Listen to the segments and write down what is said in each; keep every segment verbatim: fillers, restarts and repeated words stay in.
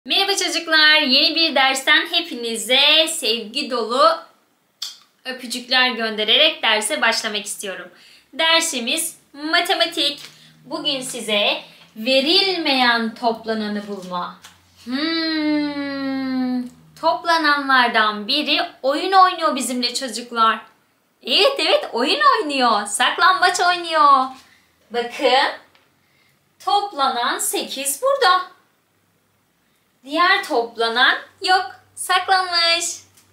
Merhaba çocuklar, yeni bir dersten hepinize sevgi dolu öpücükler göndererek derse başlamak istiyorum. Dersimiz matematik. Bugün size verilmeyen toplananı bulma. Hmm, toplananlardan biri oyun oynuyor bizimle çocuklar. Evet evet oyun oynuyor, saklambaç oynuyor. Bakın, toplanan sekiz burada. Diğer toplanan yok, saklanmış.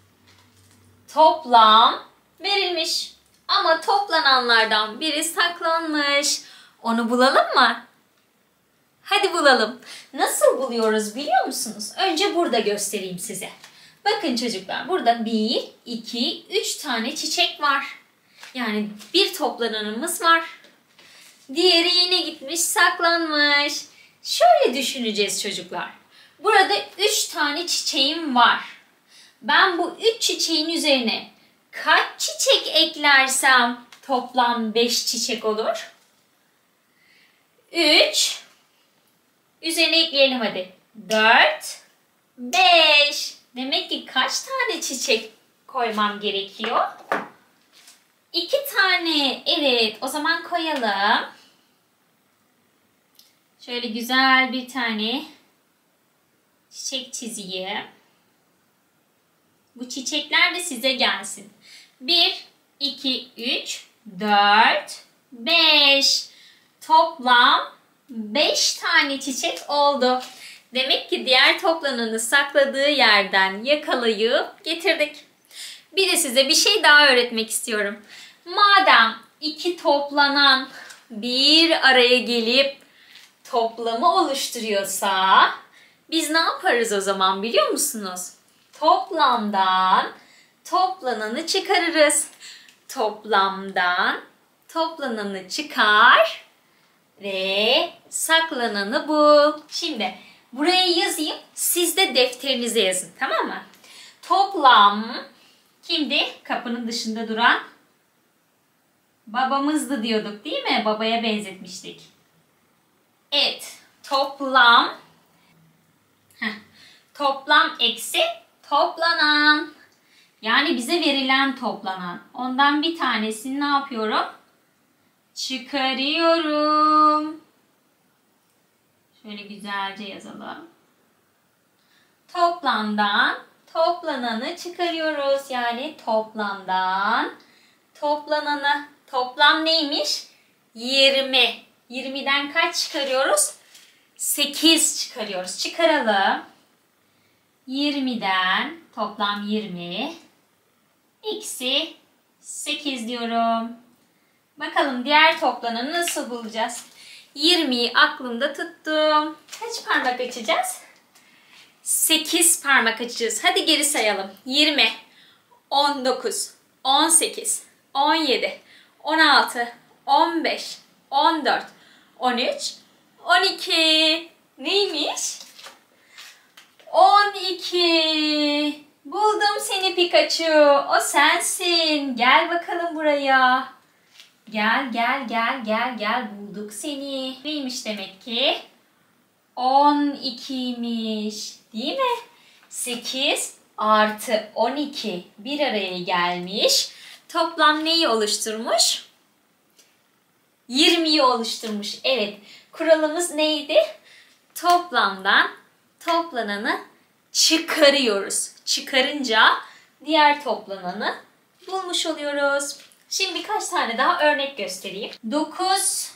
Toplam verilmiş ama toplananlardan biri saklanmış. Onu bulalım mı? Hadi bulalım. Nasıl buluyoruz biliyor musunuz? Önce burada göstereyim size. Bakın çocuklar, burada bir, iki, üç tane çiçek var. Yani bir toplananımız var. Diğeri yine gitmiş, saklanmış. Şöyle düşüneceğiz çocuklar. Burada üç tane çiçeğim var. Ben bu üç çiçeğin üzerine kaç çiçek eklersem toplam beş çiçek olur? üç. Üzerine ekleyelim hadi. dört, beş. Demek ki kaç tane çiçek koymam gerekiyor? iki tane. Evet, o zaman koyalım. Şöyle güzel bir tane çiçek çizeyim. Bu çiçekler de size gelsin. bir, iki, üç, dört, beş. Toplam beş tane çiçek oldu. Demek ki diğer toplananı sakladığı yerden yakalayıp getirdik. Bir de size bir şey daha öğretmek istiyorum. Madem iki toplanan bir araya gelip toplamı oluşturuyorsa biz ne yaparız o zaman biliyor musunuz? Toplamdan toplananı çıkarırız. Toplamdan toplananı çıkar ve saklananı bul. Şimdi buraya yazayım. Siz de defterinize yazın, tamam mı? Toplam kimdi? Kapının dışında duran babamızdı diyorduk değil mi? Babaya benzetmiştik. Evet. Toplam Heh. Toplam eksi toplanan. Yani bize verilen toplanan. Ondan bir tanesini ne yapıyorum? Çıkarıyorum. Şöyle güzelce yazalım. Toplamdan toplananı çıkarıyoruz. Yani toplamdan toplananı. Toplam neymiş? yirmi. yirmiden kaç çıkarıyoruz? sekiz çıkarıyoruz. Çıkaralım. yirmiden toplam yirmi eksi sekiz diyorum. Bakalım diğer toplananı nasıl bulacağız? yirmiyi aklımda tuttum. Kaç parmak açacağız? sekiz parmak açacağız. Hadi geri sayalım. yirmi, on dokuz, on sekiz, on yedi, on altı, on beş, on dört, on üç, on iki. Neymiş? on iki. Buldum seni Pikachu. O sensin. Gel bakalım buraya. Gel gel gel gel gel. Bulduk seni. Neymiş demek ki? on ikiymiş. Değil mi? sekiz artı on iki bir araya gelmiş. Toplam neyi oluşturmuş? yirmiyi oluşturmuş. Evet. Kuralımız neydi? Toplamdan toplananı çıkarıyoruz. Çıkarınca diğer toplananı bulmuş oluyoruz. Şimdi birkaç tane daha örnek göstereyim. dokuz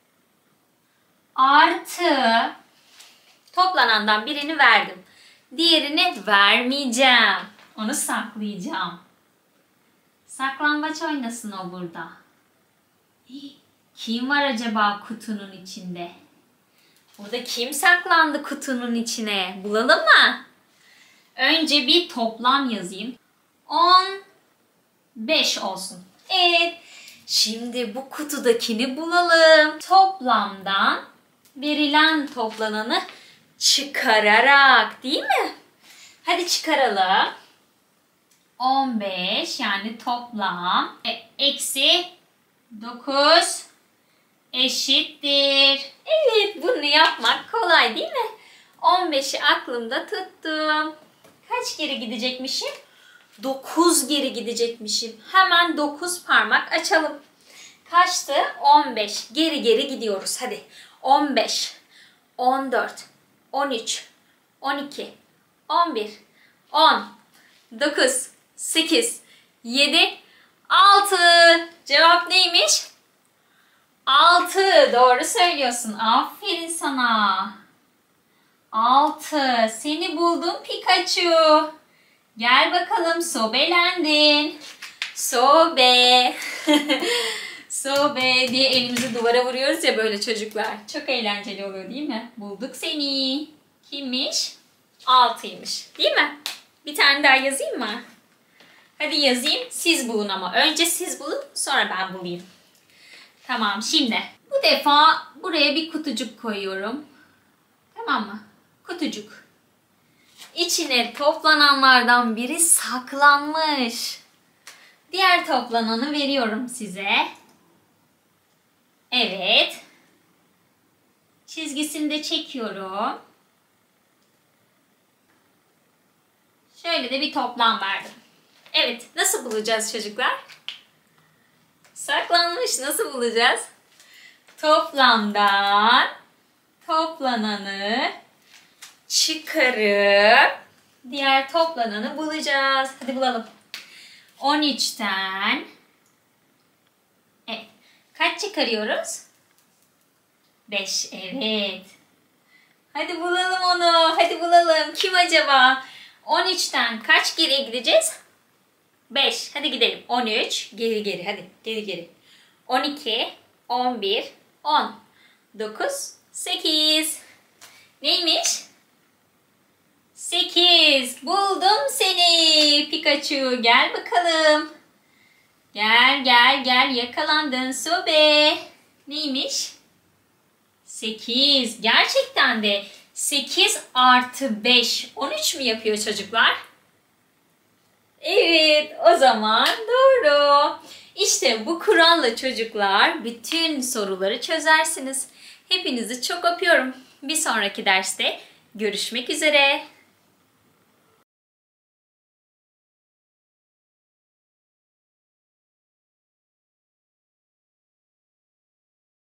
artı toplanandan birini verdim. Diğerini vermeyeceğim. Onu saklayacağım. Saklambaç oynasın o burada. Kim var acaba kutunun içinde? Burada kim saklandı kutunun içine? Bulalım mı? Önce bir toplam yazayım. on beş olsun. Evet. Şimdi bu kutudakini bulalım. Toplamdan verilen toplananı çıkararak, değil mi? Hadi çıkaralım. on beş yani toplam e, eksi dokuz eşittir. Evet, bunu yapmak kolay değil mi? on beşi aklımda tuttum. Kaç geri gidecekmişim? dokuz geri gidecekmişim. Hemen dokuz parmak açalım. Kaçtı? on beş. Geri geri gidiyoruz. Hadi. on beş, on dört, on üç, on iki, on bir, on, dokuz, sekiz, yedi, altı. Cevap neymiş? altı. Doğru söylüyorsun. Aferin sana. altı. Seni buldum Pikachu. Gel bakalım, sobelendin. Sobe. Sobe diye elimizi duvara vuruyoruz ya böyle çocuklar. Çok eğlenceli oluyor değil mi? Bulduk seni. Kimmiş? altıymış. Değil mi? Bir tane daha yazayım mı? Hadi yazayım. Siz bulun ama. Önce siz bulun, sonra ben bulayım. Tamam, şimdi. Bu defa buraya bir kutucuk koyuyorum. Tamam mı? Kutucuk. İçine toplananlardan biri saklanmış. Diğer toplananı veriyorum size. Evet. Çizgisini de çekiyorum. Şöyle de bir toplam verdim. Evet. Nasıl bulacağız çocuklar? Saklanmış. Nasıl bulacağız? Toplamdan toplananı çıkarıp diğer toplananı bulacağız. Hadi bulalım. on üçten evet. Kaç çıkarıyoruz? beş. Evet. Hadi bulalım onu. Hadi bulalım. Kim acaba? on üçten kaç geriye gideceğiz? beş. Hadi gidelim. on üç. Geri geri. Hadi geri geri. on iki. on bir. on. dokuz. sekiz. Neymiş? sekiz. Buldum seni Pikachu. Gel bakalım. Gel gel gel. Yakalandın Sobe. Neymiş? sekiz. Gerçekten de sekiz artı beş. on üç mü yapıyor çocuklar? Evet, o zaman doğru. İşte bu kuralla çocuklar bütün soruları çözersiniz. Hepinizi çok öpüyorum. Bir sonraki derste görüşmek üzere.